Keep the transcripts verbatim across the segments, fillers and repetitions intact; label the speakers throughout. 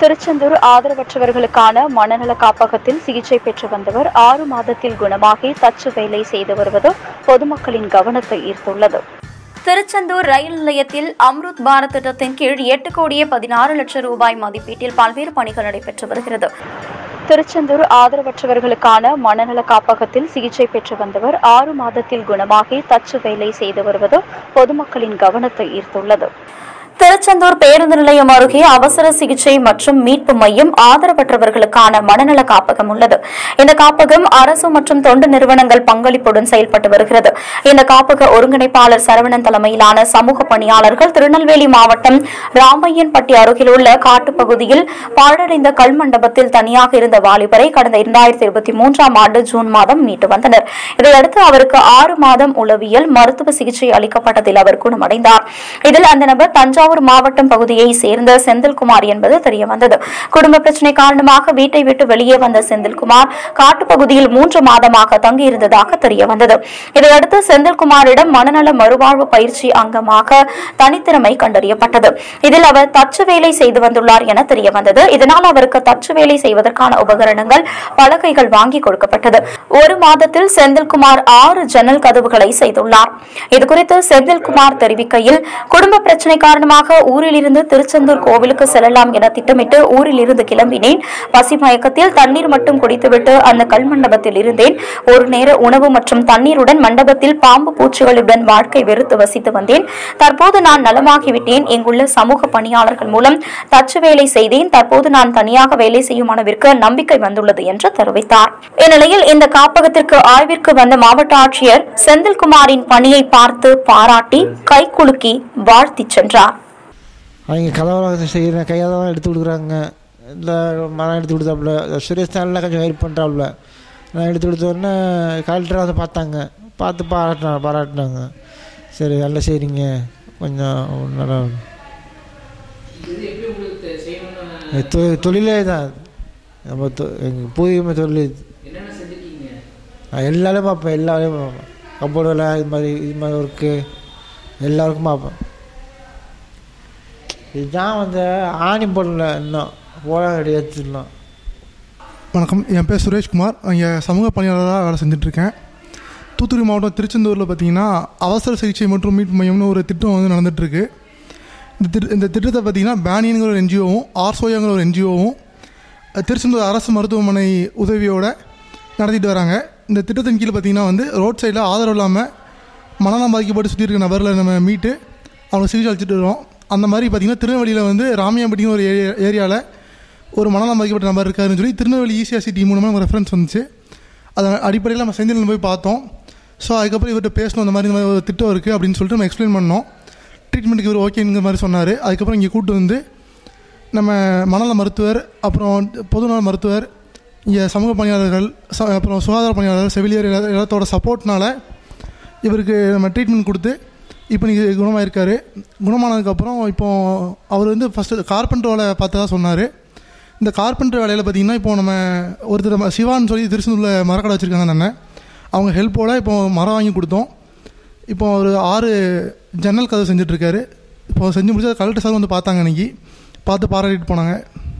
Speaker 1: திருச்செந்தூர் ஆதரவற்றவர்களுக்கான மனநல காப்பகத்தில் சிகிச்சை பெற்று வந்தவர் ஆறு மாதத்தில் குணமாகி தச்சு வேலை செய்து வருவது பொதுமக்களின் கவனத்தை ஈர்த்துள்ளது. திருச்செந்தூர் ரயில் நிலையத்தில் அம்ருத் பாரத் திட்டத்தின் கீழ் எட்டு கோடியே பதினாறு லட்சம் ரூபாய் மதிப்பீட்டில் பல்வேறு பணிகள் நடைபெற்று வருகிறது. திருச்செந்தூர் ஆதரவற்றவர்களுக்கான மனநல காப்பகத்தில் சிகிச்சை பெற்று வந்தவர் ஆறு மாதத்தில் குணமாகி தச்சு வேலை செய்து வருவது பொதுமக்களின் கவனத்தை ஈர்த்துள்ளது. திருச்செந்தூர் பேருந்து நிலையம் அருகே அவசர சிகிச்சை மற்றும் மீட்பு மையம் ஆதரவற்றவர்களுக்கான மனநல காப்பகம் உள்ளது. இந்த காப்பகம் அரசு மற்றும் தொண்டு நிறுவனங்கள் பங்களிப்புடன் செயல்பட்டு வருகிறது. இந்த காப்பக ஒருங்கிணைப்பாளர் சரவணன் தலைமையிலான சமூக பணியாளர்கள் திருநெல்வேலி மாவட்டம் ராமையன்பட்டி அருகில் உள்ள காட்டுப்பகுதியில் பாழடைந்த கல் மண்டபத்தில் தனியாக இருந்த வாலிபரை கடந்த இரண்டாயிரத்தி இருபத்தி மூன்றாம் ஆண்டு ஜூன் மாதம் மீட்டு வந்தனர். இதையடுத்து அவருக்கு ஆறு மாதம் உளவியல் மருத்துவ சிகிச்சை அளிக்கப்பட்டதில் அவர் குணமடைந்தார். இதில் அந்த நபர் தஞ்சாவூர் மாவட்டம் பகுதியை சேர்ந்த செந்தில்குமார் என்பது தெரியவந்தது. குடும்ப பிரச்சினை காரணமாக வீட்டை விட்டு வெளியே வந்த செந்தில்குமார் காட்டுப்பகுதியில் மூன்று மாதமாக தங்கியிருந்ததாக தெரியவந்தது. இதையடுத்து செந்தில்குமாரிடம் மனநல மறுவாழ்வு பயிற்சி அங்கமாக தனித்திறமை கண்டறியப்பட்டது. இதில் அவர் தச்சு வேலை செய்து வந்துள்ளார் என தெரியவந்தது. இதனால் அவருக்கு தச்சு வேலை செய்வதற்கான உபகரணங்கள் பலகைகள் வாங்கி கொடுக்கப்பட்டது. ஒரு மாதத்தில் செந்தில்குமார் ஆறு ஜன்னல் கதவுகளை செய்துள்ளார். இதுகுறித்து செந்தில்குமார் தெரிவிக்கையில், குடும்ப பிரச்சினை காரணமாக ஊரில் இருந்து திருச்செந்தூர் கோவிலுக்கு செல்லலாம் என திட்டமிட்டு ஊரில் இருந்து கிளம்பினேன். பசி மயக்கத்தில் தண்ணீர் மட்டும் குடித்துவிட்டு அந்த கல் மண்டபத்தில் இருந்தேன். ஒரு நேர உணவு மற்றும் தண்ணீருடன் மண்டபத்தில் பாம்பு பூச்சிகளுடன் வாழ்க்கை வெறுத்து வசித்து வந்தேன். தற்போது நான் நலமாகிவிட்டேன். இங்குள்ள சமூக பணியாளர்கள் மூலம் தச்சு வேலை செய்தேன். தற்போது நான் தனியாக வேலை செய்யும் அளவிற்கு நம்பிக்கை வந்துள்ளது என்று தெரிவித்தார். இந்நிலையில் இந்த காப்பகத்திற்கு ஆய்விற்கு வந்த மாவட்ட ஆட்சியர் செந்தில்குமாரின் பணியை பார்த்து பாராட்டி கைகுலுக்கி வாழ்த்தி சென்றார்.
Speaker 2: அவங்க கலவரம் செய்கிற கையால் தான் எடுத்து கொடுக்குறாங்க. இல்லை மரம் எடுத்து கொடுத்தாப்புல சுரேஷ் தானில் கொஞ்சம் ஹெல்ப் பண்ணுறாப்புல. நான் எடுத்து கொடுத்தோடனே கலெக்டராக வந்து பார்த்தாங்க. பார்த்து பாராட்டினா பாராட்டினாங்க சரி நல்லா செய்கிறீங்க கொஞ்சம் நல்லா தொழிலே தான் நம்ம எங்கள் பூர்வீகமாக தொழில் எல்லாரும் பார்ப்பேன். எல்லா வேலையும் பார்ப்பேன். கப்போர்டு வேலை இது மாதிரி இது மாதிரி ஒர்க்கு எல்லாருக்கும் பார்ப்பேன். இதுதான் வந்து ஆணி போடல இன்னும் போட எடுத்துடலாம்.
Speaker 3: வணக்கம், என் பேர் சுரேஷ்குமார். இங்கே சமூக பணியாளராக வேலை செஞ்சுட்ருக்கேன். தூத்துக்குடி மாவட்டம் திருச்செந்தூரில் பார்த்திங்கன்னா அவசர சிகிச்சை மற்றும் மீட்பு மையம்னு ஒரு திட்டம் வந்து நடந்துகிட்ருக்கு. இந்த திட்ட இந்த திட்டத்தை பார்த்திங்கன்னா பேனியனுங்கிற ஒரு என்ஜிஓவும் ஆர்சோயாங்கிற ஒரு என்ஜிஓவும் திருச்செந்தூர் அரசு மருத்துவமனை உதவியோடு நடத்திட்டு வராங்க. இந்த திட்டத்தின் கீழே பார்த்திங்கன்னா வந்து ரோட் சைடில் ஆதரவு இல்லாமல் மனநலம் பாதிக்கப்பட்டு சுற்றி இருக்க நபரில் நம்ம மீட்டு அவங்க சிகிச்சை அளிச்சுட்டு வரோம். அந்த மாதிரி பார்த்திங்கன்னா திருநெல்வேலியில் வந்து ராமையன்பட்டின்னு ஒரு ஏரியா ஏரியாவில் ஒரு மனநலம் பாதிக்கப்பட்ட நபர் இருக்காருன்னு சொல்லி திருநெல்வேலி இசிஆர்சி டீம் மூலமாக நம்ம ரெஃபரன்ஸ் வந்துச்சு. அதன் அடிப்படையில் நம்ம செந்தில் போய் பார்த்தோம். ஸோ அதுக்கப்புறம் இவர்கிட்ட பேசணும், இந்த மாதிரி இந்த மாதிரி ஒரு திட்டம் இருக்குது அப்படின்னு சொல்லிட்டு நம்ம எக்ஸ்பிளைன் பண்ணோம். ட்ரீட்மெண்ட்டுக்கு இவர் ஓகேங்கிற மாதிரி சொன்னார். அதுக்கப்புறம் இங்கே கூப்பிட்டு வந்து நம்ம மனநல மருத்துவர், அப்புறம் பொதுநல மருத்துவர், இங்கே சமூக பணியாளர்கள், அப்புறம் சுகாதார பணியாளர்கள், செவிலியர் எல்லாத்தோட சப்போர்ட்னால இவருக்கு நம்ம ட்ரீட்மெண்ட் கொடுத்து இப்போ நீங்கள் குணமாயிருக்காரு. குணமானதுக்கப்புறம் இப்போது அவர் வந்து ஃபஸ்ட்டு கார்பெண்டர் வேலை பார்த்ததா சொன்னார். இந்த கார்பெண்டர் வேலையில் பார்த்திங்கன்னா இப்போது நம்ம ஒருத்தர் சிவான்னு சொல்லி திருச்செந்தூரில் மரக்கடை வச்சுருக்காங்க. நான் அவங்க ஹெல்ப்போடு இப்போது மரம் வாங்கி கொடுத்தோம். இப்போ ஒரு ஆறு ஜன்னல் கதை செஞ்சிட்ருக்காரு. இப்போ செஞ்சு முடிச்சா கலெக்டர் சார் வந்து பார்த்தாங்க. அன்றைக்கி பார்த்து பாராட்டிட்டு போனாங்க.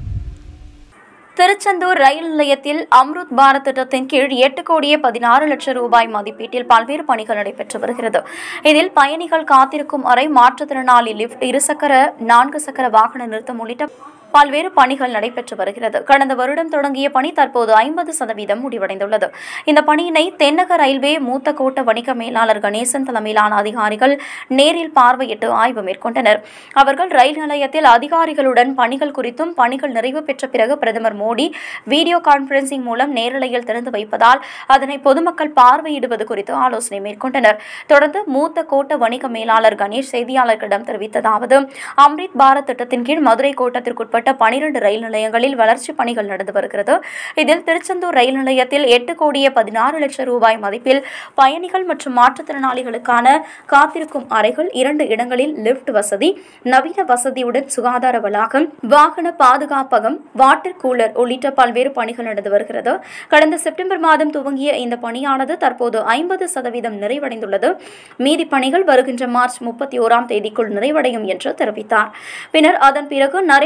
Speaker 1: திருச்செந்தூர் ரயில் நிலையத்தில் அம்ருத் பாரத் திட்டத்தின் கீழ் எட்டு கோடியே பதினாறு லட்சம் ரூபாய் மதிப்பீட்டில் பல்வேறு பணிகள் நடைபெற்று வருகிறது. இதில் பயணிகள் காத்திருக்கும் அறை, மாற்றுத்திறனாளி லிப்ட், இருசக்கர நான்கு சக்கர வாகன நிறுத்தம் உள்ளிட்ட பல்வேறு பணிகள் நடைபெற்று வருகிறது. கடந்த வருடம் தொடங்கிய பணி தற்போது ஐம்பது சதவீதம் முடிவடைந்துள்ளது. இந்த பணியினை தென்னக ரயில்வே மூத்த கோட்ட வணிக மேலாளர் கணேசன் தலைமையிலான அதிகாரிகள் நேரில் பார்வையிட்டு ஆய்வு மேற்கொண்டனர். அவர்கள் ரயில் நிலையத்தில் அதிகாரிகளுடன் பணிகள் குறித்தும் பணிகள் நிறைவு பெற்ற பிறகு பிரதமர் மோடி வீடியோ கான்பரன்சிங் மூலம் நேரலையில் திறந்து வைப்பதால் அதனை பொதுமக்கள் பார்வையிடுவது குறித்து ஆலோசனை மேற்கொண்டனர். தொடர்ந்து மூத்த கோட்ட வணிக மேலாளர் கணேஷ் செய்தியாளர்களிடம் தெரிவித்ததாவது, அம்ரித் பாரத் திட்டத்தின் கீழ் மதுரை கோட்டத்திற்குட்பட்ட பனிரண்டு ரயில் நிலையங்களில் வளர்ச்சிப் பணிகள் நடந்து வருகிறது. இதில் திருச்செந்தூர் ரயில் நிலையத்தில் எட்டு கோடியே பதினாறு லட்சம் ரூபாய் மதிப்பில் பயணிகள் மற்றும் மாற்றுத்திறனாளிகளுக்கான காத்திருக்கும் அறைகள், இரண்டு இடங்களில் லிப்ட் வசதி, நவீன வசதியுடன் சுகாதார வளாகம், வாகன பாதுகாப்பகம், வாட்டர் கூலர் உள்ளிட்ட பல்வேறு பணிகள் நடந்து வருகிறது. கடந்த செப்டம்பர் மாதம் துவங்கிய இந்த பணியானது தற்போது ஐம்பது சதவீதம் நிறைவடைந்துள்ளது. மீதி பணிகள் வருகின்ற மார்ச் முப்பத்தி ஓராம் தேதிக்குள் நிறைவடையும் என்று தெரிவித்தார். பின்னர் அதன் பிறகு நரேந்திர மோடி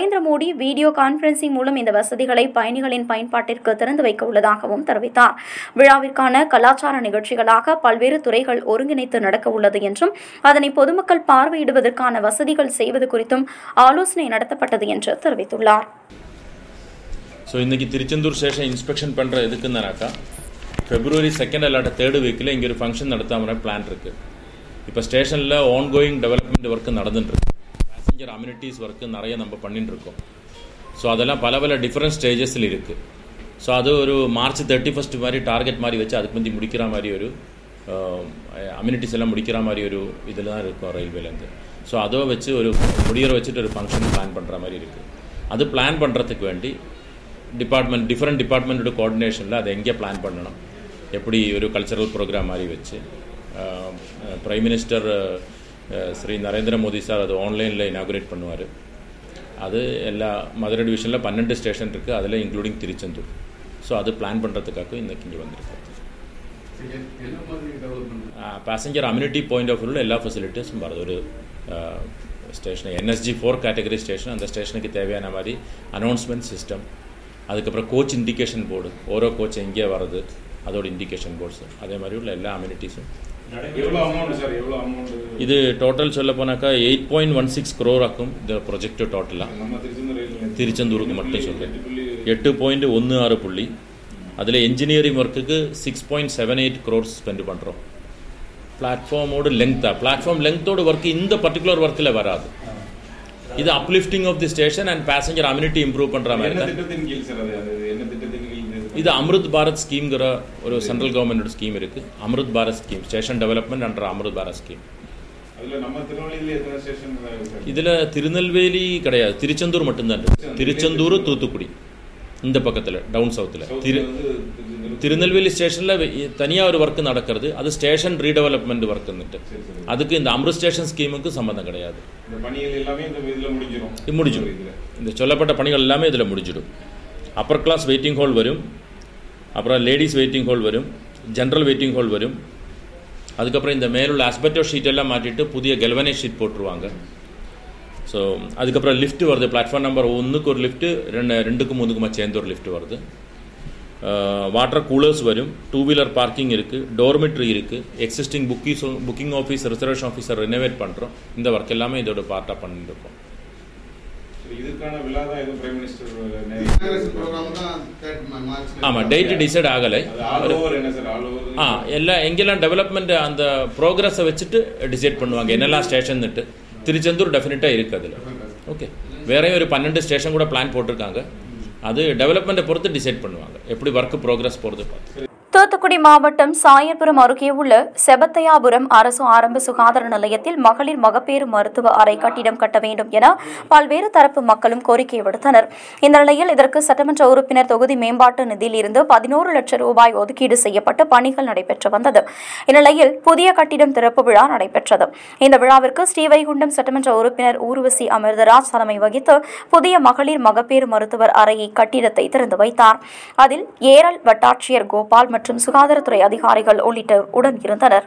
Speaker 1: தூத்துக்குடி வீடியோ கான்பரன்சிங் மூலம் இந்த வசதிகளை பயணிகளின் பயன்பாட்டிற்கு திறந்து வைக்க உள்ளதாகவும் தெரிவித்தார். விழாவிற்கான கலாச்சார நிகழ்ச்சிகளாக பல்வேறு துறைகள் ஒருங்கிணைத்து நடக்க உள்ளது என்றும் அதனை பொதுமக்கள் பார்வையிடுவதற்கான வசதிகள் செய்வது குறித்தும் ஆலோசனை நடத்தப்பட்டது என்று தெரிவித்துள்ளார்.
Speaker 4: ஸோ இன்றைக்கி திருச்செந்தூர் ஸ்டேஷன் இன்ஸ்பெக்ஷன் பண்ணுற எதுக்குன்னாக்கா ஃபெப்ரவரி செகண்ட் அல்லாட்ட தேர்டு வீக்கில் இங்கே ஒரு ஃபங்க்ஷன் நடத்தாமல் பிளான் இருக்குது. இப்போ ஸ்டேஷனில் ஆன்கோயிங் டெவலப்மெண்ட் ஒர்க்கு நடந்துட்டுருக்கு. பேசஞ்சர் அம்யூனிட்டிஸ் ஒர்க்கு நிறைய நம்ம பண்ணிட்டுருக்கோம். ஸோ அதெல்லாம் பல பல டிஃப்ரெண்ட் ஸ்டேஜஸில் இருக்குது. ஸோ அது ஒரு மார்ச் தேர்ட்டி ஃபஸ்ட் மாதிரி டார்கெட் மாதிரி வச்சு அதுக்கு முந்தி முடிக்கிற மாதிரி ஒரு அம்யூனிட்டிஸ் எல்லாம் முடிக்கிற மாதிரி ஒரு இதில் தான் இருக்கும் ரயில்வேலேருந்து. ஸோ அதை வச்சு ஒரு முடியற வச்சுட்டு ஒரு ஃபங்க்ஷன் பிளான் பண்ணுற மாதிரி இருக்குது. அது பிளான் பண்ணுறதுக்கு வேண்டி டிபார்ட்மெண்ட் டிஃப்ரெண்ட் டிபார்ட்மெண்ட்டோட கோஆர்டினேஷனில் அதை எங்கே பிளான் பண்ணணும், எப்படி ஒரு கல்ச்சரல் ப்ரோக்ராம் மாதிரி வச்சு prime minister Shri Narendra Modi sir அது ஆன்லைனில் இனாகுரேட் பண்ணுவார். அது எல்லா மதுரை டிவிஷனில் பன்னெண்டு ஸ்டேஷன் இருக்குது, அதில் இன்க்ளூடிங் திருச்செந்தூர். ஸோ அது பிளான் பண்ணுறதுக்காக இன்றைக்கி இங்கே வந்திருக்கு. பேசஞ்சர் அம்யூனிட்டி பாயிண்ட் ஆஃப் வியூவில் எல்லா ஃபெசிலிட்டிஸும் வருது. ஒரு station NSG four category station, அந்த ஸ்டேஷனுக்கு தேவையான மாதிரி அனௌன்ஸ்மெண்ட் சிஸ்டம், அதுக்கப்புறம் கோச் இண்டிகேஷன் போர்டு, ஓரோ கோச் எங்கே வர்றது அதோட இண்டிகேஷன் போர்ட்ஸு, அதே மாதிரி உள்ள எல்லா அம்யூனிட்டிஸும். இது டோட்டல் சொல்ல போனாக்கா eight point one six crore ஆக்கும் இந்த ப்ரொஜெக்ட் டோட்டலாக. திருச்செந்தூருக்கு மட்டும் சொல்கிறேன் எட்டு பாயிண்ட் ஒன்று ஆறு புள்ளி. அதில் என்ஜினியரிங் ஒர்க்குக்கு six point seven eight crores spend பண்ணுறோம். பிளாட்ஃபார்மோட லெங்க்த்தாக பிளாட்ஃபார்ம் லெங்க்த்தோட ஒர்க்கு இந்த பர்டிகுலர் ஒர்க்கில் வராது. இது uplifting of the station and passenger amenity improve பண்ணுற மாதிரி தான். இது அம்ருத் பாரத் ஸ்கீம்ங்கிற ஒரு சென்ட்ரல் கவர்மெண்டோட ஸ்கீம் இருக்குது. Amrit Bharat scheme, station development under Amrit Bharat scheme. இதில் திருநெல்வேலி கிடையாது, திருச்செந்தூர் மட்டும்தான் இருக்குது. திருச்செந்தூர் தூத்துக்குடி இந்த பக்கத்தில் டவுன் சவுத்தில். திரு திருநெல்வேலி ஸ்டேஷனில் தனியாக ஒரு ஒர்க்கு நடக்கிறது, அது ஸ்டேஷன் ரீடெவலப்மெண்ட் ஒர்க்குன்னுட்டு. அதுக்கு இந்த அம்ருத் ஸ்டேஷன் ஸ்கீமுக்கு சம்மந்தம் கிடையாது. முடிஞ்சிடும். இந்த சொல்லப்பட்ட பணிகள் எல்லாமே இதில் முடிஞ்சிடும். அப்பர் கிளாஸ் வெயிட்டிங் ஹால் வரும், அப்புறம் லேடிஸ் வெயிட்டிங் ஹால் வரும், ஜென்ரல் வெயிட்டிங் ஹால் வரும். அதுக்கப்புறம் இந்த மேலுள்ள ஆஸ்பெக்டோ ஷீட் எல்லாம் மாற்றிட்டு புதிய கெல்வனைஸ் ஷீட் போட்டுருவாங்க. ஸோ அதுக்கப்புறம் லிஃப்ட் வருது. பிளாட்ஃபார்ம் நம்பர் ஒன்றுக்கு ஒரு லிஃப்ட்டு, ரெண்டு ரெண்டுக்கு மூணுக்குமா சேர்ந்து ஒரு லிஃப்ட் வருது. வாட்டர் கூலர்ஸ் வரும், டூ வீலர் பார்க்கிங் இருக்குது, டோர்மெட்ரி இருக்குது, existing booking booking office reservation officer renovate பண்ணுறோம். இந்த ஒர்க் எல்லாமே இதோட பார்ட்டாக பண்ணிட்டு இருக்கோம். ஆமாம், டேட்டு டிசைட் ஆகலை. ஆ எல்லாம் எங்கெல்லாம் டெவலப்மெண்ட் அந்த ப்ரோக்ரஸை வச்சுட்டு டிசைட் பண்ணுவாங்க என்னெல்லாம் ஸ்டேஷன்னுட்டு. திருச்செந்தூர் டெஃபினட்டாக இருக்குது அதில். ஓகே, வேறையும் ஒரு பன்னெண்டு ஸ்டேஷன் கூட பிளான் போட்டிருக்காங்க. அது டெவலப்மெண்ட்டை பொறுத்து டிசைட் பண்ணுவாங்க எப்படி ஒர்க் ப்ரோக்ரஸ் போகிறது பார்த்து.
Speaker 1: தூத்துக்குடி மாவட்டம் சாயர்புரம் அருகே உள்ள செபத்தையாபுரம் அரசு ஆரம்ப சுகாதார நிலையத்தில் மகளிர் மகப்பேறு மருத்துவ அறை கட்டிடம் கட்ட வேண்டும் என பல்வேறு தரப்பு மக்களும் கோரிக்கை விடுத்தனர். இந்த நிலையில் இதற்கு சட்டமன்ற உறுப்பினர் தொகுதி மேம்பாட்டு நிதியில் இருந்து பதினோரு லட்சம் ரூபாய் ஒதுக்கீடு செய்யப்பட்டு பணிகள் நடைபெற்று வந்தது. இந்நிலையில் புதிய கட்டிடம் திறப்பு விழா நடைபெற்றது. இந்த விழாவிற்கு ஸ்ரீவைகுண்டம் சட்டமன்ற உறுப்பினர் ஊர்வசி அமிர்தராஜ் தலைமை வகித்து புதிய மகளிர் மகப்பேறு மருத்துவர் அறையை கட்டிடத்தை திறந்து வைத்தார். அதில் ஏரல் வட்டாட்சியர் கோபால் மற்றும் சுகாதாரத்துறை அதிகாரிகள் உள்ளிட்டோர் உடன் இருந்தனர்.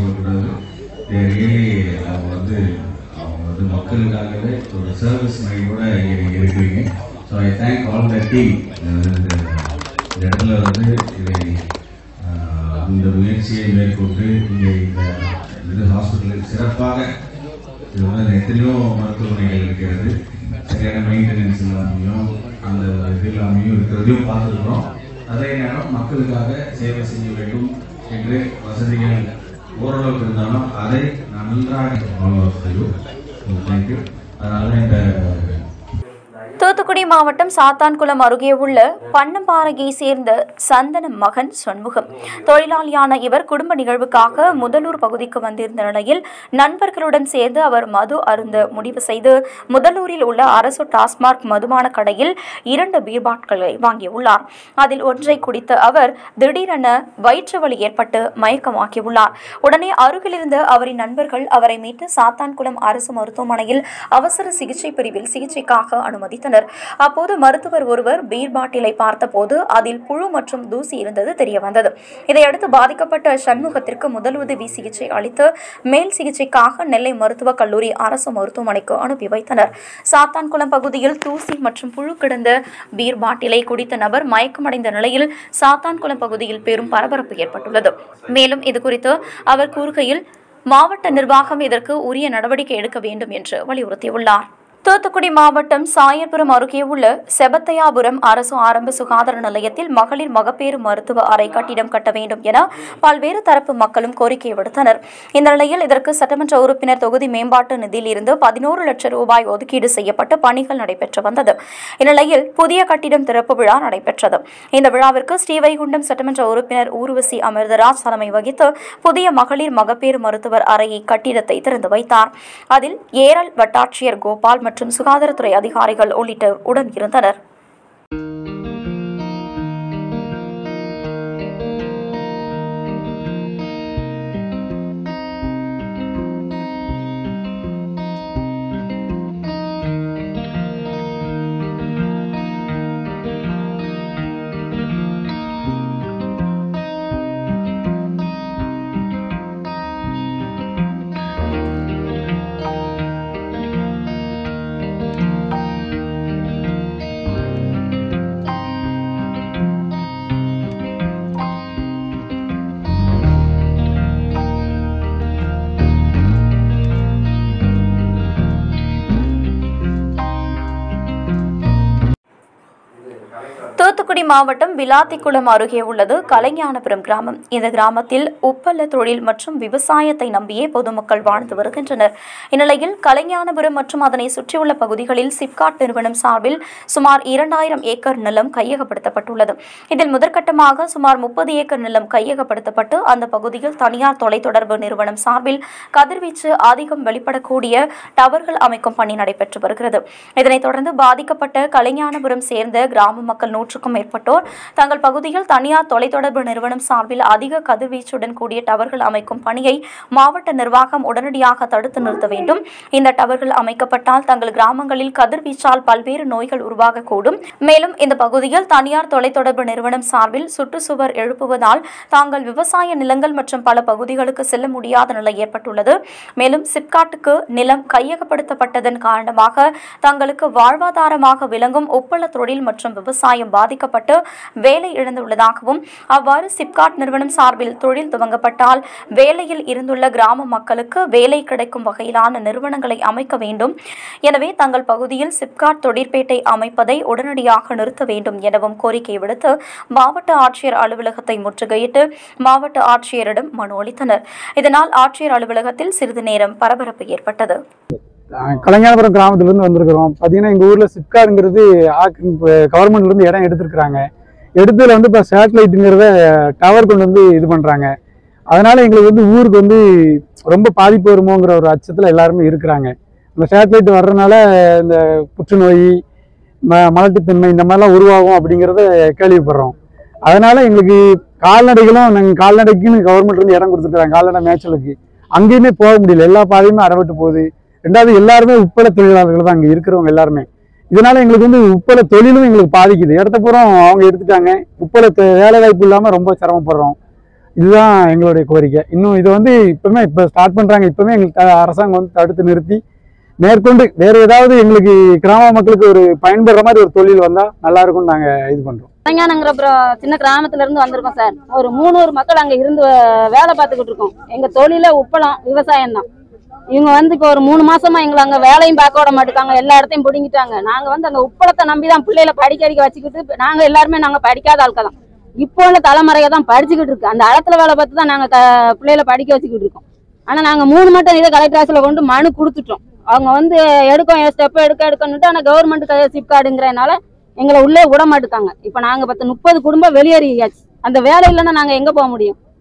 Speaker 5: மக்களுக்காகவே ஒரு சர்வீஸ் மைண்டோட இருக்கிறீங்க. So I thank all the team. இந்த இடத்துல வந்து இதை இந்த முயற்சியை மேற்கொண்டு இங்கே இந்த ஹாஸ்பிட்டலில் சிறப்பாக இது வந்து எத்தனையோ மருத்துவமனைகள் இருக்கிறது, சரியான மெயின்டெனன்ஸ் இல்லாமையும் அந்த இது இல்லாமையும் இருக்கிறதையும் பார்த்துருக்கிறோம். அதே நேரம் மக்களுக்காக சேவை செய்ய வேண்டும் என்று வசதிகள் ஓரளவுக்கு இருந்தாலும் அதை நன்றாக ஃபாலோ செய்யும். தேங்க்யூ. அதனால இந்த
Speaker 1: தூத்துக்குடி மாவட்டம் சாத்தான்குளம் அருகே உள்ள பன்னம்பாறையை சேர்ந்த சந்தனம் மகன் சண்முகம் தொழிலாளியான இவர் குடும்ப நிகழ்வுக்காக முதலூர் பகுதிக்கு வந்திருந்த நிலையில் நண்பர்களுடன் சேர்ந்து அவர் மது அருந்த முடிவு செய்து முதலூரில் உள்ள அரசு டாஸ்மாக் மதுபான கடையில் இரண்டு பீர்பாட்களை வாங்கியுள்ளார். அதில் ஒன்றை குடித்த அவர் திடீரென வயிற்று வலி ஏற்பட்டு மயக்கமாக்கியுள்ளார். உடனே அருகில் இருந்த அவரின் நண்பர்கள் அவரை மீட்டு சாத்தான்குளம் அரசு மருத்துவமனையில் அவசர சிகிச்சை பிரிவில் சிகிச்சைக்காக அனுமதித்தனர். அப்போது மருத்துவர் ஒருவர் பீர் பாட்டிலை பார்த்தபோது அதில் புழு மற்றும் தூசி இருந்தது தெரியவந்தது. இதையடுத்து பாதிக்கப்பட்ட சண்முகத்திற்கு முதலுதவி சிகிச்சை அளித்து மேல் சிகிச்சைக்காக நெல்லை மருத்துவக் கல்லூரி அரசு மருத்துவமனைக்கு அனுப்பி வைத்தனர். சாத்தான்குளம் பகுதியில் தூசி மற்றும் புழு கிடந்த பீர் பாட்டிலை குடித்த நபர் மயக்கமடைந்த நிலையில் சாத்தான்குளம் பகுதியில் பெரும் பரபரப்பு ஏற்பட்டுள்ளது. மேலும் இதுகுறித்து அவர் கூறுகையில், மாவட்ட நிர்வாகம் இதற்கு உரிய நடவடிக்கை எடுக்க வேண்டும் என்று வலியுறுத்தியுள்ளார். தூத்துக்குடி மாவட்டம் சாயர்புரம் அருகே உள்ள செபத்தையாபுரம் அரசு ஆரம்ப சுகாதார நிலையத்தில் மகளிர் மகப்பேறு மருத்துவ அறை கட்டிடம் கட்ட வேண்டும் என பல்வேறு தரப்பு மக்களும் கோரிக்கை விடுத்தனர். இந்த நிலையில் இதற்கு சட்டமன்ற உறுப்பினர் தொகுதி மேம்பாட்டு நிதியில் இருந்து பதினோரு லட்சம் ரூபாய் ஒதுக்கீடு செய்யப்பட்டு பணிகள் நடைபெற்று வந்தது. இந்நிலையில் புதிய கட்டிடம் திறப்பு விழா நடைபெற்றது. இந்த விழாவிற்கு ஸ்ரீவைகுண்டம் சட்டமன்ற உறுப்பினர் ஊர்வசி அமிர்தராஜ் தலைமை வகித்து புதிய மகளிர் மகப்பேறு மருத்துவர் அறையை கட்டிடத்தை திறந்து வைத்தார். அதில் ஏரல் வட்டாட்சியர் கோபால் மற்றும் சுகாதாரத்துறை அதிகாரிகள் உள்ளிட்டோர் உடன் இருந்தனர். தூத்துக்குடி மாவட்டம் விளாத்திக்குளம் அருகே உள்ளது கலைஞானபுரம் கிராமம். இந்த கிராமத்தில் உப்பள தொழில் மற்றும் விவசாயத்தை நம்பியே பொதுமக்கள் வாழ்ந்து வருகின்றனர். இந்நிலையில் கலைஞானபுரம் மற்றும் அதனை சுற்றியுள்ள பகுதிகளில் சிப்காட் நிறுவனம் சார்பில் சுமார் இரண்டாயிரம் ஏக்கர் நிலம் கையகப்படுத்தப்பட்டுள்ளது. இதில் முதற்கட்டமாக சுமார் முப்பது ஏக்கர் நிலம் கையகப்படுத்தப்பட்டு அந்த பகுதியில் தனியார் தொலைத்தொடர்பு நிறுவனம் சார்பில் கதிர்வீச்சு அதிகம் வெளிப்படக்கூடிய டவர்கள் அமைக்கும் பணி நடைபெற்று வருகிறது. இதனைத் தொடர்ந்து பாதிக்கப்பட்ட கலைஞானபுரம் சேர்ந்த கிராம மக்கள் நூற்றுக்கும் மேற்பட்டோர் தங்கள் பகுதியில் தனியார் தொலைத்தொடர்பு நிறுவனம் சார்பில் அதிக கதிர்வீச்சுடன் கூடிய டவர்கள் அமைக்கும் பணியை மாவட்ட நிர்வாகம் உடனடியாக தடுத்து நிறுத்த வேண்டும். இந்த டவர்கள் அமைக்கப்பட்டால் தங்கள் கிராமங்களில் கதிர்வீச்சால் பல்வேறு நோய்கள் உருவாகக்கூடும். மேலும் இந்த பகுதியில் தனியார் தொலைத்தொடர்பு நிறுவனம் சார்பில் சுற்றுச்சுவர் எழுப்புவதால் தாங்கள் விவசாய நிலங்கள் மற்றும் பல பகுதிகளுக்கு செல்ல முடியாத நிலை ஏற்பட்டுள்ளது. மேலும் சிப்காட்டுக்கு நிலம் கையகப்படுத்தப்பட்டதன் காரணமாக தங்களுக்கு வாழ்வாதாரமாக விளங்கும் உப்பள தொழில் மற்றும் விவசாயம் பாதிக்கப்பட்டு வேலை இழந்துள்ளதாகவும் அவ்வாறு சிப்காட் நிறுவனம் சார்பில் தொழில் துவங்கப்பட்டால் வேலையில் இருந்துள்ள கிராம மக்களுக்கு வேலை கிடைக்கும் வகையிலான நிறுவனங்களை அமைக்க வேண்டும். எனவே தங்கள் பகுதியில் சிப்காட் தொழிற்பேட்டை அமைப்பதை உடனடியாக நிறுத்த வேண்டும் எனவும் கோரிக்கை விடுத்து மாவட்ட ஆட்சியர் அலுவலகத்தை முற்றுகையிட்டு மாவட்ட ஆட்சியரிடம் மனு அளித்தனர். இதனால் ஆட்சியர் அலுவலகத்தில் சிறிது நேரம் பரபரப்பு ஏற்பட்டது.
Speaker 6: கலைஞானபுரம் கிராமத்திலிருந்து வந்திருக்கிறோம். பார்த்தீங்கன்னா எங்கள் ஊரில் சிப்காடுங்கிறது கவர்மெண்ட்லேருந்து இடம் எடுத்துருக்குறாங்க. எடுத்ததில் வந்து இப்போ சேட்டலைட்டுங்கிறத டவர் கொண்டு வந்து இது பண்ணுறாங்க. அதனால் எங்களுக்கு வந்து ஊருக்கு வந்து ரொம்ப பாதிப்பு வருமோங்கிற ஒரு அச்சத்தில் எல்லாருமே இருக்கிறாங்க. இந்த சேட்டலைட் வர்றதுனால இந்த புற்றுநோய், ம மலட்டுத்தன்மை இந்த மாதிரிலாம் உருவாகும் அப்படிங்கிறத கேள்விப்படுறோம். அதனால் எங்களுக்கு கால்நடைகளும் நாங்கள் கால்நடைக்குன்னு கவர்மெண்ட்லேருந்து இடம் கொடுத்துருக்குறாங்க. கால்நடை மேய்ச்சலுக்கு அங்கேயுமே போக முடியல. எல்லா பாதையுமே அறவிட்டு போகுது. ரெண்டாவது எல்லாருமே உப்பள தொழிலாளர்கள் தான் அங்கே இருக்கிறவங்க எல்லாருமே. இதனால எங்களுக்கு வந்து உப்பள தொழிலும் எங்களுக்கு பாதிக்குது. இடத்த பூரா அவங்க எடுத்துட்டாங்க. உப்பள வேலை வாய்ப்பு இல்லாமல் ரொம்ப சிரமப்படுறோம். இதுதான் எங்களுடைய கோரிக்கை. இன்னும் இதை வந்து இப்பவுமே இப்போ ஸ்டார்ட் பண்ணுறாங்க. இப்பவுமே எங்களுக்கு அரசாங்கம் வந்து தடுத்து நிறுத்தி மேற்கொண்டு வேறு ஏதாவது எங்களுக்கு கிராம மக்களுக்கு ஒரு பயன்படுற மாதிரி ஒரு தொழில் வந்தால் நல்லா இருக்கும்னு நாங்கள் இது பண்ணுறோம்.
Speaker 7: கலைஞானங்கிற சின்ன கிராமத்துல இருந்து வந்திருக்கோம் சார். ஒரு மூணூறு மக்கள் அங்கே இருந்து வேலை பார்த்துக்கிட்டு இருக்கோம். எங்கள் தொழில உப்பளம் விவசாயம் தான். இவங்க வந்து இப்போ ஒரு மூணு மாசமா எங்களை அங்க வேலையும் பார்க்க விட மாட்டாங்க. எல்லா இடத்தையும் பிடிங்கிட்டாங்க. நாங்க வந்து அந்த உப்பளத்தை நம்பிதான் பிள்ளைகளை படிக்க அடிக்க வச்சுக்கிட்டு நாங்க எல்லாருமே நாங்க படிக்காத ஆட்கள் தான். இப்போ உள்ள தலைமுறையை தான் படிச்சுக்கிட்டு இருக்கு. அந்த இடத்துல வேலை பார்த்து தான் நாங்க பிள்ளைகளை படிக்க வச்சுக்கிட்டு இருக்கோம். ஆனா நாங்க மூணு மட்டும் இதை கலெக்டர் ஆஃபீஸ்ல கொண்டு மனு கொடுத்துட்டோம். அவங்க வந்து எடுக்கும் ஸ்டெப் எடுக்க எடுக்கணுட்டு ஆனா கவர்மெண்ட் சிப்காடுங்கிறதுனால எங்களை உள்ளே விட மாட்டுக்காங்க. இப்ப நாங்க பத்து முப்பது குடும்பம் வெளியேறியாச்சு. அந்த வேலை இல்லைன்னா நாங்க எங்க போக முடியும்?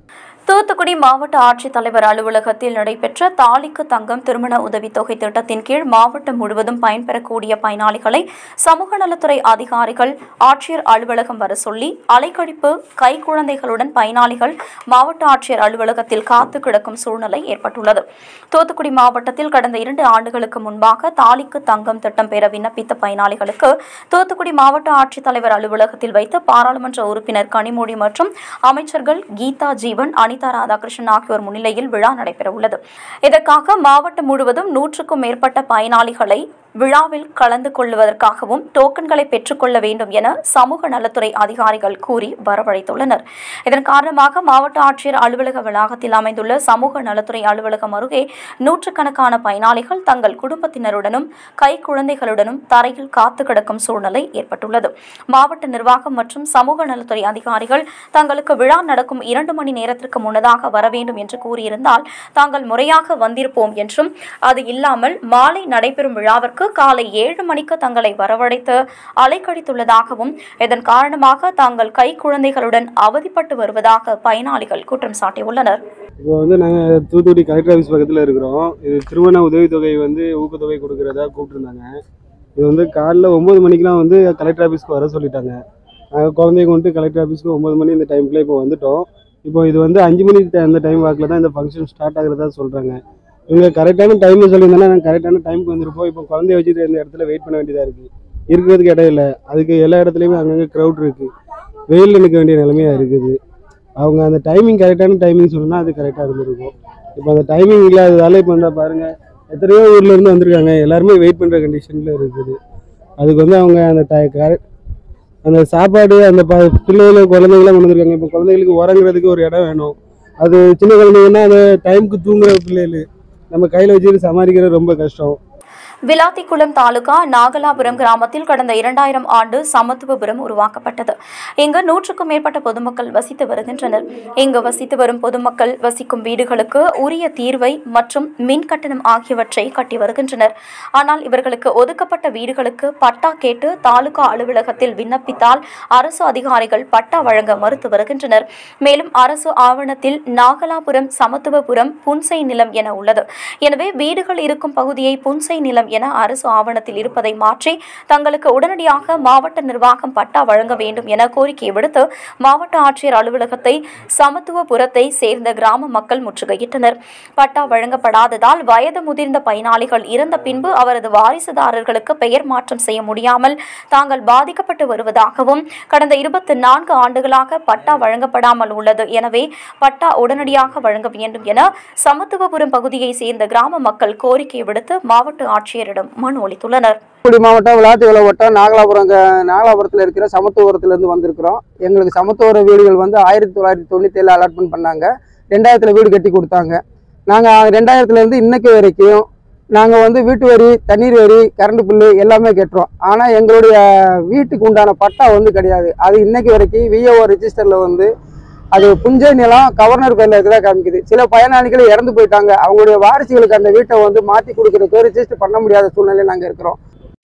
Speaker 1: தூத்துக்குடி மாவட்ட ஆட்சித்தலைவர் அலுவலகத்தில் நடைபெற்ற தாலிக்கு தங்கம் திருமண உதவித்தொகை திட்டத்தின் கீழ் மாவட்டம் முழுவதும் பயன்பெறக்கூடிய பயனாளிகளை சமூக நலத்துறை அதிகாரிகள் ஆட்சியர் அலுவலகம் வர சொல்லி அலைக்கழிப்பு கைக்குழந்தைகளுடன் பயனாளிகள் மாவட்ட ஆட்சியர் அலுவலகத்தில் காத்து கிடக்கும் சூழ்நிலை ஏற்பட்டுள்ளது. தூத்துக்குடி மாவட்டத்தில் கடந்த இரண்டு ஆண்டுகளுக்கு முன்பாக தாலிக்கு தங்கம் திட்டம் பெற விண்ணப்பித்த பயனாளிகளுக்கு தூத்துக்குடி மாவட்ட ஆட்சித்தலைவர் அலுவலகத்தில் வைத்து பாராளுமன்ற உறுப்பினர் கனிமொழி மற்றும் அமைச்சர்கள் கீதா ஜீவன், அனிதா ராதாகிருஷ்ணன் ஆகியோர் முன்னிலையில் விழா நடைபெறவுள்ளது. இதற்காக மாவட்டம் முழுவதும் நூற்றுக்கும் மேற்பட்ட பயனாளிகளை விழாவில் கலந்து கொள்வதற்காகவும் டோக்கன்களை பெற்றுக் கொள்ள வேண்டும் என சமூக நலத்துறை அதிகாரிகள் கூறி வரவழைத்துள்ளனர். இதன் காரணமாக மாவட்ட ஆட்சியர் அலுவலக வளாகத்தில் அமைந்துள்ள சமூக நலத்துறை அலுவலகம் அருகே நூற்றுக்கணக்கான பயனாளிகள் தங்கள் குடும்பத்தினருடனும் கை குழந்தைகளுடனும் தரையில் காத்து கிடக்கும் சூழ்நிலை ஏற்பட்டுள்ளது. மாவட்ட நிர்வாகம் மற்றும் சமூக நலத்துறை அதிகாரிகள் தங்களுக்கு விழா நடக்கும் இரண்டு மணி நேரத்திற்கு முன்னதாக வர வேண்டும் என்று கூறியிருந்தால் தாங்கள் முறையாக வந்திருப்போம் என்றும், அது இல்லாமல் மாலை நடைபெறும் விழாவிற்கு காலை ஏழு மணிக்கு தங்களை வரவழைத்து அலைக்கழித்துள்ளதாகவும், இதன் காரணமாக தாங்கள் கை குழந்தைகளுடன் அவதிப்பட்டு வருவதாக பயனாளிகள் குற்றம் சாட்டியுள்ளனர்.
Speaker 8: இப்போ வந்து நாங்கள் தூத்துக்குடி கலெக்டர் ஆஃபீஸ் பக்கத்தில் இருக்கிறோம். இது திருமண உதவித்தொகை வந்து ஊக்கத்தொகை கொடுக்குறதா கூப்பிட்டுருந்தாங்க. இது வந்து காலைல ஒம்பது மணிக்கெலாம் வந்து கலெக்டர் ஆஃபீஸ்க்கு வர சொல்லிட்டாங்க. நாங்கள் குழந்தைய கொண்டு கலெக்டர் ஆஃபீஸ்க்கு ஒம்பது மணி இந்த டைமுக்குள்ளே இப்போ வந்துவிட்டோம். இப்போ இது வந்து அஞ்சு மணி அந்த டைம் வாக்கில் தான் இந்த ஃபங்க்ஷன் ஸ்டார்ட் ஆகுறதா சொல்கிறாங்க. இவங்க கரெக்டான டைமில் சொல்லியிருந்தாங்கன்னா நாங்கள் கரெக்டான டைமுக்கு வந்துருப்போம். இப்போ குழந்தைய வச்சுட்டு இந்த இடத்துல வெயிட் பண்ண வேண்டியதாக இருக்குது. இருக்கிறதுக்கு இடம் இல்லை. அதுக்கு எல்லா இடத்துலையுமே அங்கங்கே க்ரௌட் இருக்குது. வெயிலில் நிற்க வேண்டிய நிலைமையாக இருக்குது. அவங்க அந்த டைமிங் கரெக்டான டைமிங் சொன்னால் அது கரெக்டாக இருந்திருக்கும். இப்போ அந்த டைமிங் இல்லாததால் இப்போ வந்தால் பாருங்கள், எத்தனையோ ஊர்லேருந்து வந்திருக்காங்க. எல்லாருமே வெயிட் பண்ணுற கண்டிஷனில் இருக்குது. அதுக்கு வந்து அவங்க அந்த ட கரெக்ட் அந்த சாப்பாடு அந்த ப பிள்ளைகள் குழந்தைங்களாம் கொண்டு வந்திருக்காங்க. இப்போ குழந்தைங்களுக்கு உறங்குறதுக்கு ஒரு இடம் வேணும். அது சின்ன குழந்தைங்கன்னா அந்த டைமுக்கு தூங்குற பிள்ளைகள் நம்ம கையில் வச்சுட்டு சமாளிக்கிறது ரொம்ப கஷ்டம்.
Speaker 1: விளாத்திக்குளம் தாலுகா நாகலாபுரம் கிராமத்தில் கடந்த இரண்டாயிரம் ஆண்டு சமத்துவபுரம் உருவாக்கப்பட்டது. இங்கு நூற்றுக்கும் மேற்பட்ட பொதுமக்கள் வசித்து வருகின்றனர். இங்கு வசித்து வரும் பொதுமக்கள் வசிக்கும் வீடுகளுக்கு உரிய தீர்வை மற்றும் மின் கட்டணம் ஆகியவற்றை கட்டி வருகின்றனர். ஆனால் இவர்களுக்கு ஒதுக்கப்பட்ட வீடுகளுக்கு பட்டா கேட்டு தாலுகா அலுவலகத்தில் விண்ணப்பித்தால் அரசு அதிகாரிகள் பட்டா வழங்க மறுத்து வருகின்றனர். மேலும் அரசு ஆவணத்தில் நாகலாபுரம் சமத்துவபுரம் புன்சை நிலம் என உள்ளது. எனவே வீடுகள் இருக்கும் பகுதியை புன்சை நிலம் என அரசு ஆவணத்தில் இருப்பதை மாற்றி தங்களுக்கு உடனடியாக மாவட்ட நிர்வாகம் பட்டா வழங்க வேண்டும் என கோரிக்கை விடுத்து மாவட்ட ஆட்சியர் அலுவலகத்தை சமத்துவபுரத்தை சேர்ந்த கிராம மக்கள் முற்றுகையிட்டனர். பட்டா வழங்கப்படாததால் வயது முதிர்ந்த பயனாளிகள் இறந்த பின்பு அவரது வாரிசுதாரர்களுக்கு பெயர் மாற்றம் செய்ய முடியாமல் தாங்கள் பாதிக்கப்பட்டு வருவதாகவும், கடந்த இருபத்தி நான்கு ஆண்டுகளாக பட்டா வழங்கப்படாமல் உள்ளது. எனவே பட்டா உடனடியாக வழங்க வேண்டும் என சமத்துவபுரம் பகுதியை சேர்ந்த கிராம மக்கள் கோரிக்கை விடுத்து மாவட்ட ஆட்சியர் மனு அளித்துள்ளனர்.
Speaker 9: தூத்துக்குடி மாவட்டம் விளாத்திக்குளம் வட்டம் நாகலாபுரம் நாகலாபுரத்தில் இருக்கிற சமத்துவபுரத்திலிருந்து வந்திருக்கிறோம். எங்களுக்கு சமத்துவபுர வீடுகள் வந்து ஆயிரத்தி தொள்ளாயிரத்தி தொண்ணூற்றி ஏழு அலாட்மெண்ட் பண்ணாங்க. ரெண்டாயிரத்தில் வீடு கட்டி கொடுத்தாங்க. நாங்கள் ரெண்டாயிரத்துலேருந்து இன்னைக்கு வரைக்கும் நாங்கள் வந்து வீட்டு வரி, தண்ணீர் வரி, கரண்ட் பில்லு எல்லாமே கட்டுறோம். ஆனால் எங்களுடைய வீட்டுக்கு உண்டான பட்டா வந்து கிடையாது. அது இன்னைக்கு வரைக்கும் விஏஓ ரெஜிஸ்டரில் வந்து அது புஞ்சை நிலம் கவர்னர் பேரில் இருக்கிறதா காமிக்குது. சில பயனாளிகள் இறந்து போயிட்டாங்க. அவங்களுடைய வாரிசுகளுக்கு அந்த வீட்டை வந்து மாற்றி கொடுக்குறதுக்கு ரெஜிஸ்டர் பண்ண முடியாத சூழ்நிலையில் நாங்கள் இருக்கிறோம்.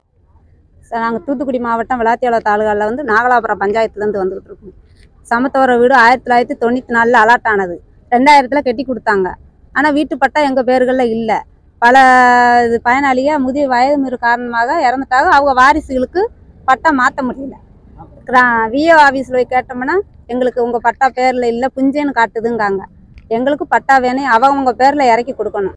Speaker 7: சார், நாங்கள் தூத்துக்குடி மாவட்டம் விளாத்திக்குளம் தாலுகாவில் வந்து நாகலாபுரம் பஞ்சாயத்துலேருந்து வந்துகிட்டு இருக்கோம். சமத்துவர வீடு ஆயிரத்தி தொள்ளாயிரத்தி தொண்ணூற்றி நாலில் அலாட் ஆனது. ரெண்டாயிரத்தில் கட்டி கொடுத்தாங்க. ஆனால் வீட்டு பட்டா எங்கள் பேர்களில் இல்லை. பல இது பயனாளியாக முதிய வயது மீறு காரணமாக இறந்துட்டாங்க. அவங்க வாரிசுகளுக்கு பட்டா மாற்ற முடியல. விஏஓ ஆஃபீஸில் போய் கேட்டோம்னா எங்களுக்கு உங்கள் பட்டா பேரில் இல்லை, புஞ்சேன்னு காட்டுதுங்காங்க. எங்களுக்கு பட்டா வேணும், அவங்க பேரில் இறக்கி கொடுக்கணும்.